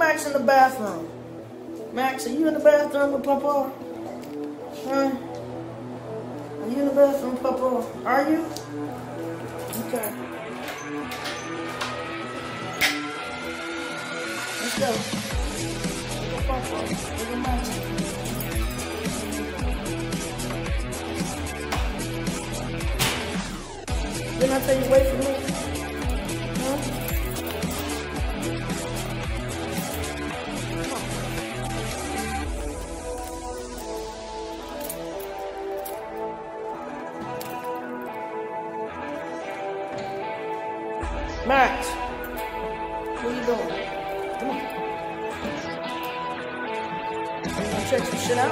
Max in the bathroom? Max, are you in the bathroom with Papa? Huh? Are you in the bathroom, Papa? Are you? Okay. Let's go. Look at Papa. Look at Max. Didn't I tell you wait for me? Huh? Max, what are you doing? Come on. You gonna check some shit out?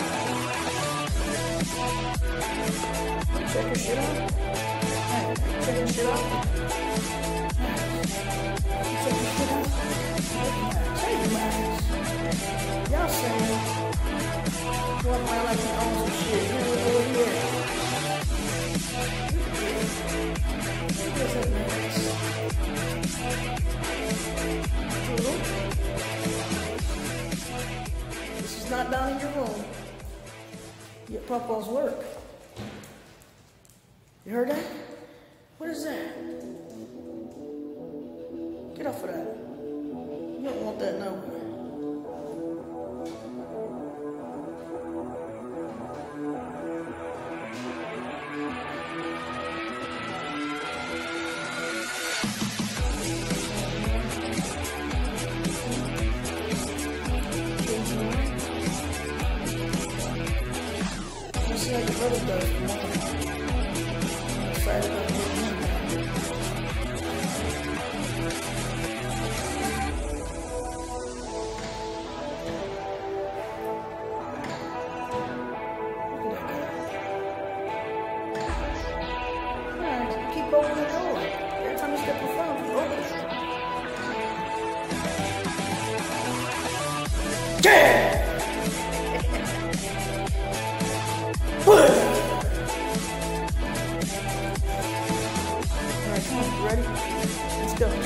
Check your shit out? Hey, check your shit out? Check your shit out? Hey, Max. Y'all saying, what am I like to own some shit? You know what here? What's up, Max? This is not down in your room. Your Papa's work. You heard that? What is that? Get off of that. You don't want that nowhere. See how your brother does. Excited about getting him back. Look at that guy. Alright, keep opening the door. Every time you step in front of him, open it. Yeah! Alright, come on, you ready? Let's go.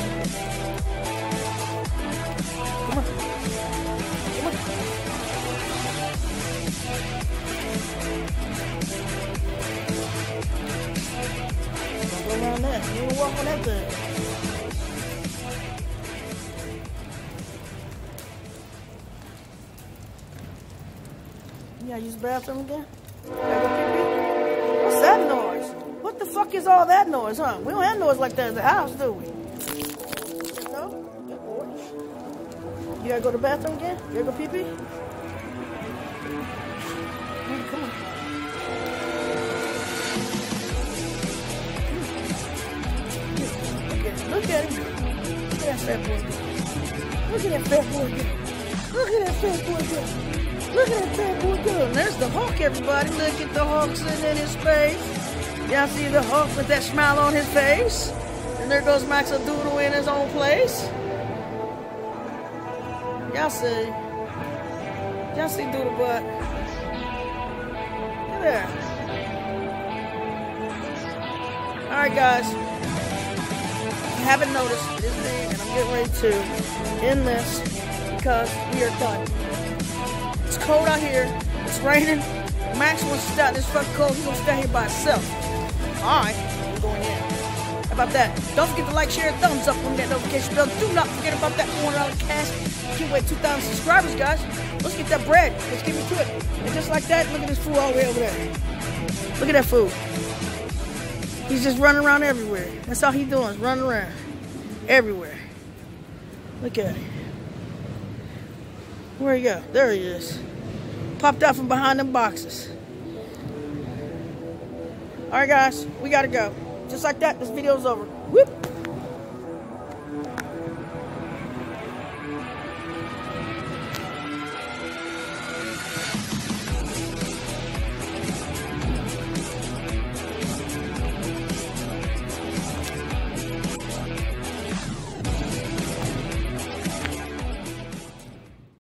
Come on. Come on. Don't go around that. You don't walk on that thing. You gotta use the bathroom again? What's that noise? What the fuck is all that noise, huh? We don't have noise like that in the house, do we? No? Good boy. You gotta go to the bathroom again? You gotta go pee-pee? Come on. Look at him. Look at that fat boy. Look at that fat boy. Look at that fat boy. Look at that fat boy go. There's the Hulk, everybody. Look at the Hulk sitting in his face. Y'all see the Hulk with that smile on his face? And there goes Max a Doodle in his own place. Y'all see? Y'all see Doodle butt? Look at that. Alright, guys. If you haven't noticed, it is me, and I'm getting ready to end this because we are done. It's cold out here. It's raining. Max wants to stay out in this fucking cold. He's gonna stay here by himself. Alright, we're going in. How about that? Don't forget to like, share, thumbs up on that notification bell. Do not forget about that $400 cash. Can't wait 2,000 subscribers, guys. Let's get that bread. Let's get into it. And just like that, look at this fool all the way over there. Look at that fool. He's just running around everywhere. That's all he's doing, is running around. Everywhere. Look at him. Where'd he go? There he is. Popped out from behind them boxes. Alright guys, we gotta go. Just like that, this video's over.